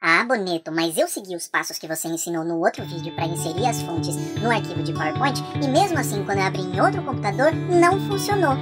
Ah, Boneto, mas eu segui os passos que você ensinou no outro vídeo para inserir as fontes no arquivo de PowerPoint e mesmo assim, quando eu abri em outro computador, não funcionou.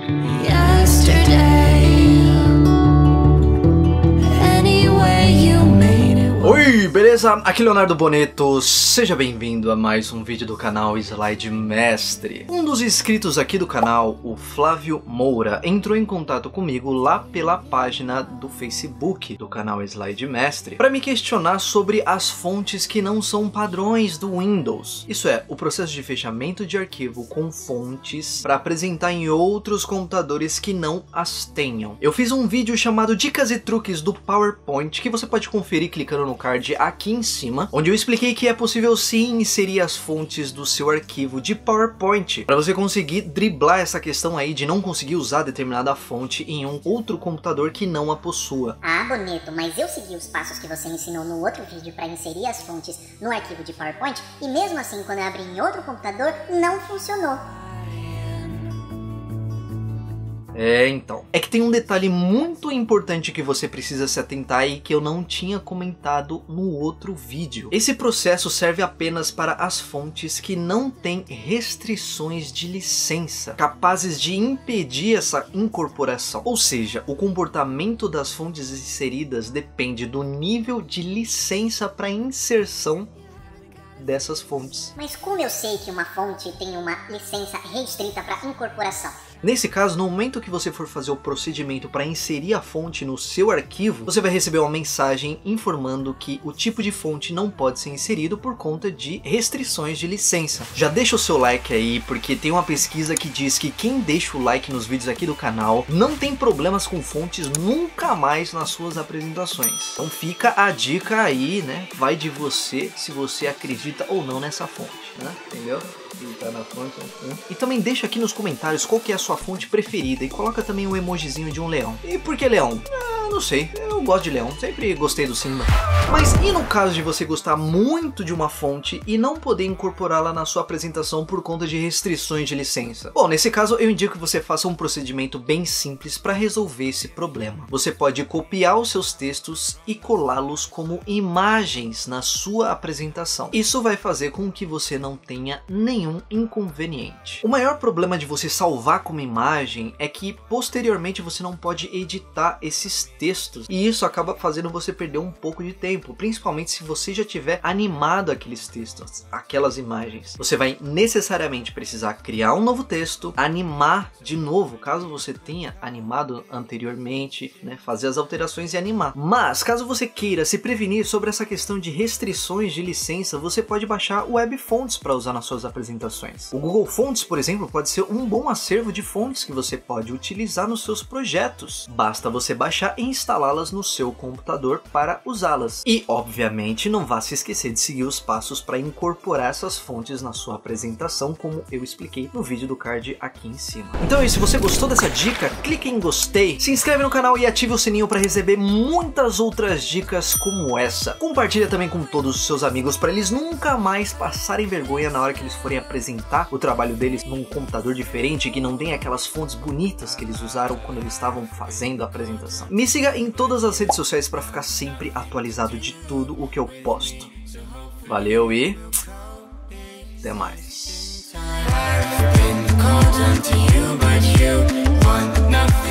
Oi, beleza? Aqui é Leonardo Boneto, seja bem-vindo a mais um vídeo do canal Slide Mestre. Um dos inscritos aqui do canal, o Flávio Moura, entrou em contato comigo lá pela página do Facebook do canal Slide Mestre para me questionar sobre as fontes que não são padrões do Windows. Isso é, o processo de fechamento de arquivo com fontes para apresentar em outros computadores que não as tenham. Eu fiz um vídeo chamado Dicas e Truques do PowerPoint que você pode conferir clicando no card aqui em cima, onde eu expliquei que é possível sim inserir as fontes do seu arquivo de PowerPoint para você conseguir driblar essa questão aí de não conseguir usar determinada fonte em um outro computador que não a possua. Ah, Boneto, mas eu segui os passos que você ensinou no outro vídeo para inserir as fontes no arquivo de PowerPoint e mesmo assim, quando eu abri em outro computador, não funcionou. Então. É que tem um detalhe muito importante que você precisa se atentar e que eu não tinha comentado no outro vídeo. Esse processo serve apenas para as fontes que não têm restrições de licença, capazes de impedir essa incorporação. Ou seja, o comportamento das fontes inseridas depende do nível de licença para inserção dessas fontes. Mas como eu sei que uma fonte tem uma licença restrita para incorporação? Nesse caso, no momento que você for fazer o procedimento para inserir a fonte no seu arquivo, você vai receber uma mensagem informando que o tipo de fonte não pode ser inserido por conta de restrições de licença. Já deixa o seu like aí, porque tem uma pesquisa que diz que quem deixa o like nos vídeos aqui do canal não tem problemas com fontes nunca mais nas suas apresentações. Então fica a dica aí, né? Vai de você se você acredita ou não nessa fonte, né? Entendeu? Tá na fonte, né? E também deixa aqui nos comentários qual que é a sua fonte preferida e coloca também um emojizinho de um leão. E por que leão? Não sei, eu gosto de leão, sempre gostei do Simba. Mas e no caso de você gostar muito de uma fonte e não poder incorporá-la na sua apresentação por conta de restrições de licença? Bom, nesse caso eu indico que você faça um procedimento bem simples para resolver esse problema. Você pode copiar os seus textos e colá-los como imagens na sua apresentação. Isso vai fazer com que você não tenha nenhum inconveniente. O maior problema de você salvar como imagem é que posteriormente você não pode editar esses textos e isso acaba fazendo você perder um pouco de tempo, principalmente se você já tiver animado aqueles textos, aquelas imagens. Você vai necessariamente precisar criar um novo texto, animar de novo, caso você tenha animado anteriormente, né, fazer as alterações e animar. Mas caso você queira se prevenir sobre essa questão de restrições de licença, você pode baixar o Web Fonts para usar nas suas apresentações. O Google Fonts, por exemplo, pode ser um bom acervo de fontes que você pode utilizar nos seus projetos. Basta você baixar e instalá-las no seu computador para usá-las. E, obviamente, não vá se esquecer de seguir os passos para incorporar essas fontes na sua apresentação, como eu expliquei no vídeo do card aqui em cima. Então é isso, se você gostou dessa dica, clique em gostei, se inscreve no canal e ative o sininho para receber muitas outras dicas como essa. Compartilha também com todos os seus amigos para eles nunca mais passarem vergonha na hora que eles forem apresentar o trabalho deles num computador diferente que não tem aquelas fontes bonitas que eles usaram quando eles estavam fazendo a apresentação. Me siga em todas as redes sociais para ficar sempre atualizado de tudo o que eu posto. Valeu e até mais.